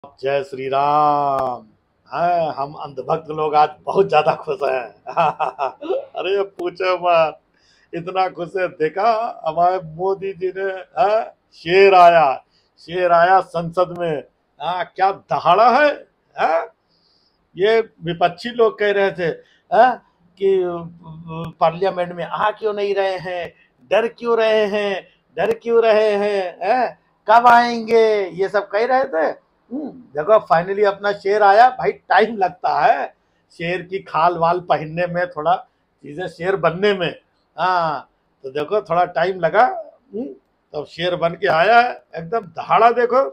जय श्री राम। हाँ, हम अंधभक्त लोग आज बहुत ज्यादा खुश हैं। अरे पूछो मत, इतना खुश है। देखा हमारे मोदी जी ने, हाँ, शेर आया, शेर आया संसद में। हाँ, क्या दहाड़ा है। हाँ, ये विपक्षी लोग कह रहे थे, हाँ, कि पार्लियामेंट में आ क्यों नहीं रहे हैं, डर क्यों रहे हैं, डर क्यों रहे हैं, हाँ, कब आएंगे, ये सब कह रहे थे। देखो फाइनली अपना शेर आया। भाई टाइम लगता है शेर की खाल वाल पहनने में, थोड़ा चीजें शेर बनने में। हाँ, तो देखो थोड़ा टाइम लगा। तो शेर बन के आया है, एकदम दहाड़ा। देखो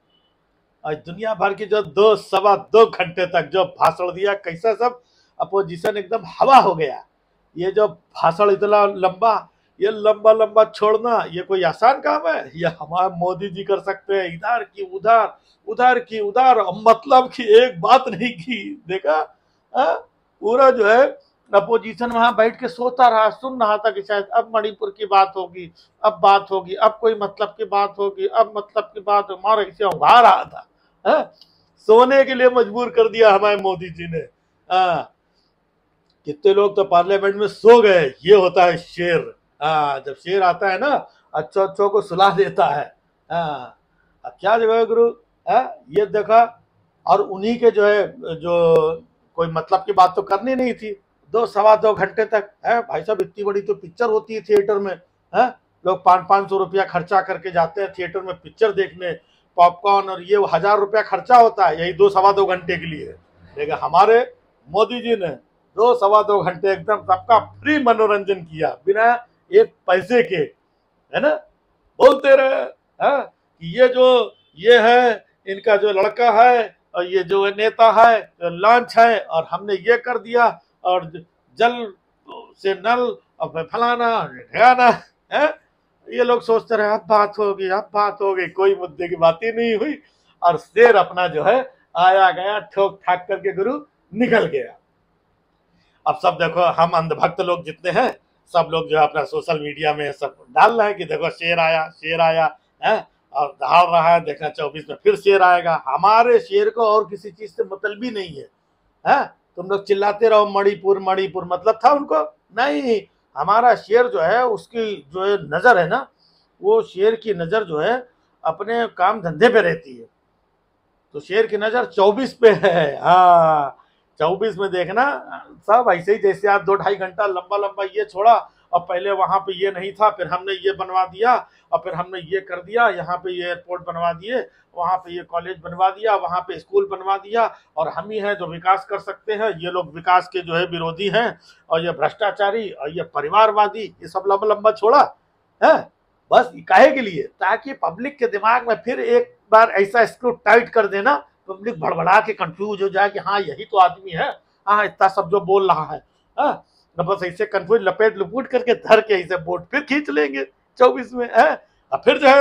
आज दुनिया भर की जो 2 सवा 2 घंटे तक जो भाषण दिया, कैसा सब अपोजिशन एकदम हवा हो गया। ये जो भाषण इतना लंबा, ये लंबा लंबा छोड़ना, ये कोई आसान काम है? ये हमारे मोदी जी कर सकते हैं। इधर की उधर, उधर की उधर, मतलब की एक बात नहीं की। देखा, हाँ? पूरा जो है अपोजिशन वहां बैठ के सोता रहा, सुन रहा था कि शायद अब मणिपुर की बात होगी, अब बात होगी, अब कोई मतलब की बात होगी, अब मतलब की बात मार ऐसे उड़ा रहा था। हाँ? सोने के लिए मजबूर कर दिया हमारे मोदी जी ने। हाँ, कितने लोग तो पार्लियामेंट में सो गए। ये होता है शेर। हाँ, जब शेर आता है ना, अच्छो अच्छो को सुला देता है। हाँ, अब क्या जगह है गुरु। हाँ, ये देखा। और उन्हीं के जो है, जो कोई मतलब की बात तो करनी नहीं थी। 2 सवा 2 घंटे तक है भाई साहब। इतनी बड़ी तो पिक्चर होती है थिएटर में। है, लोग 500-500 रुपया खर्चा करके जाते हैं थिएटर में पिक्चर देखने, पॉपकॉर्न, और ये 1000 रुपया खर्चा होता है यही 2 सवा 2 घंटे के लिए। लेकिन हमारे मोदी जी ने 2 सवा 2 घंटे एकदम सबका फ्री मनोरंजन किया, बिना एक पैसे के। है ना, बोलते रहे, हाँ, कि ये जो ये है, इनका जो लड़का है, और ये जो नेता है, जो लॉन्च है, और हमने ये कर दिया, और जल से नल, और फलाना ढिकाना है। ये लोग सोचते रहे अब बात होगी, अब बात होगी, कोई मुद्दे की बात ही नहीं हुई। और शेर अपना जो है आया गया, ठोक ठाक करके गुरु निकल गया। अब सब देखो, हम अंधभक्त लोग जितने हैं, सब लोग जो है अपना सोशल मीडिया में सब डाल रहे हैं कि देखो शेर आया, शेर आया है। और दहाड़ रहा है, देखना 24 में फिर शेर आएगा। हमारे शेर को और किसी चीज से मतलब भी नहीं है। हैं? तुम लोग चिल्लाते रहो मणिपुर मणिपुर, मतलब था उनको? नहीं। हमारा शेर जो है, उसकी जो है नजर है ना, वो शेर की नजर जो है अपने काम धंधे पे रहती है। तो शेर की नजर 24 पे है। हाँ, 24 में देखना। सब ऐसे ही जैसे आज 2-2.5 घंटा लंबा लंबा ये छोड़ा, और पहले वहां पे ये नहीं था, फिर हमने ये बनवा दिया, और फिर हमने ये कर दिया, यहाँ पे ये एयरपोर्ट बनवा दिए, वहां पे ये कॉलेज बनवा दिया, वहां पे स्कूल बनवा दिया, और हम ही हैं जो विकास कर सकते हैं। ये लोग विकास के जो है विरोधी हैं, और ये भ्रष्टाचारी, और ये परिवारवादी, ये सब लंबा लंबा छोड़ा है। बस काहे के लिए? ताकि पब्लिक के दिमाग में फिर एक बार ऐसा स्क्रू टाइट कर देना, पब्लिक भड़बड़ा के कंफ्यूज हो जाए कि हाँ यही तो आदमी है, हाँ इतना सब जो बोल रहा है। हाँ, तो बस ऐसे कंफ्यूज लपेट लुपूट करके धर के ऐसे वोट फिर खींच लेंगे 24 में है। और फिर जो है,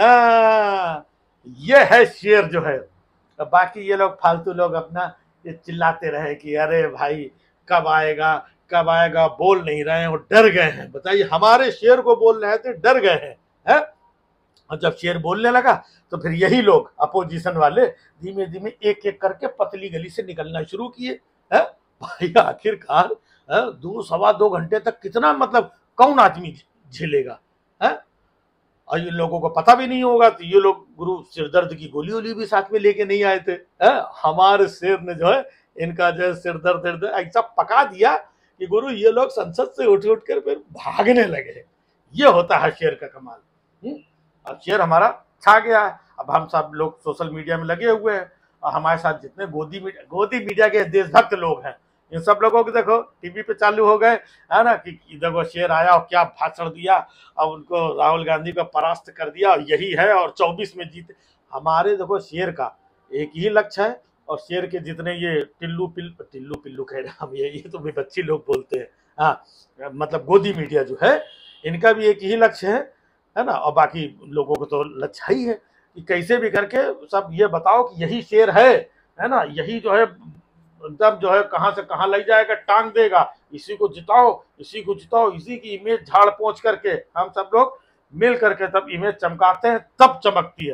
ये है शेर जो है। बाकी ये लोग फालतू लोग अपना ये चिल्लाते रहे कि अरे भाई कब आएगा, कब आएगा, बोल नहीं रहे हैं, वो डर गए हैं। बताइए, हमारे शेर को बोल रहे थे, डर गए हैं, है? और जब शेर बोलने लगा, तो फिर यही लोग अपोजिशन वाले धीमे धीमे एक एक करके पतली गली से निकलना शुरू किए। है भाई, आखिरकार 2 सवा 2 घंटे तक कितना, मतलब कौन आदमी झेलेगा? है, और इन लोगों को पता भी नहीं होगा, तो ये लोग गुरु सिरदर्द की गोली वोली भी साथ में लेके नहीं आए थे। है? हमारे शेर ने जो है इनका जो है सिरदर्द ऐसा पका दिया कि गुरु ये लोग संसद से उठ उठ कर फिर भागने लगे। ये होता है शेर का कमाल। अब शेर हमारा छा गया है। अब हम सब लोग सोशल मीडिया में लगे हुए हैं, और हमारे साथ जितने गोदी मीडिया के देशभक्त लोग हैं, इन सब लोगों को देखो टीवी पे चालू हो गए, है ना, कि देखो शेर आया और क्या भाषण दिया, अब उनको राहुल गांधी को परास्त कर दिया, और यही है, और 24 में जीते। हमारे देखो शेर का एक ही लक्ष्य है, और शेर के जितने ये टिल्लू पिल्लू कह रहे हैं हम, ये तो विपक्षी लोग बोलते हैं। हाँ, मतलब गोदी मीडिया जो है, इनका भी एक ही लक्ष्य है ना। और बाकी लोगों को तो लक्ष्य ही है कि कैसे भी करके सब ये बताओ कि यही शेर है ना, यही जो है एकदम जो है कहां से कहां ले जाएगा, टांग देगा, इसी को जिताओ, इसी को जिताओ, इसी की इमेज झाड़ पोंछ करके हम सब लोग मिल करके तब इमेज चमकाते हैं, तब चमकती है।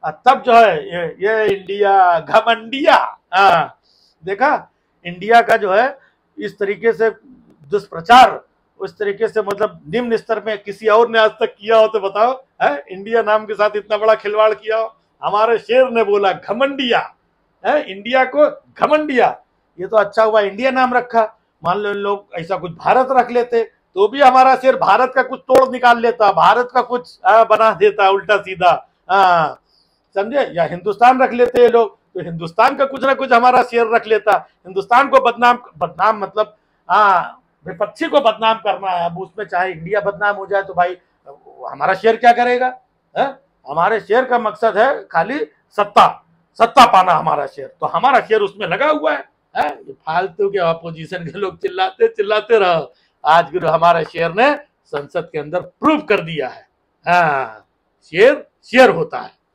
तब जो है ये इंडिया घमंडिया। हाँ, देखा इंडिया का जो है इस तरीके से दुष्प्रचार, उस तरीके से मतलब निम्न स्तर में किसी और ने आज तक किया हो तो बताओ, है इंडिया नाम के साथ इतना बड़ा खिलवाड़ किया हो। हमारे शेर ने बोला घमंडिया, है इंडिया को घमंडिया। ये तो अच्छा हुआ इंडिया नाम रखा, मान लो इन लोग ऐसा कुछ भारत रख लेते तो भी हमारा शेर भारत का कुछ तोड़ निकाल लेता, भारत का कुछ बना देता उल्टा सीधा, समझे। या हिंदुस्तान रख लेते ये लोग तो हिंदुस्तान का कुछ ना कुछ हमारा शेर रख लेता, हिंदुस्तान को बदनाम बदनाम मतलब विपक्षी को बदनाम करना है। अब उसमें चाहे इंडिया बदनाम हो जाए तो भाई हमारा शेर क्या करेगा, है? हमारे शेर का मकसद है खाली सत्ता, सत्ता पाना हमारा शेर, तो हमारा शेर उसमें लगा हुआ है। ये फालतू के ऑपोजिशन के लोग चिल्लाते चिल्लाते रहो, आज गुरु हमारे शेर ने संसद के अंदर प्रूव कर दिया है, हाँ शेर शेर होता है।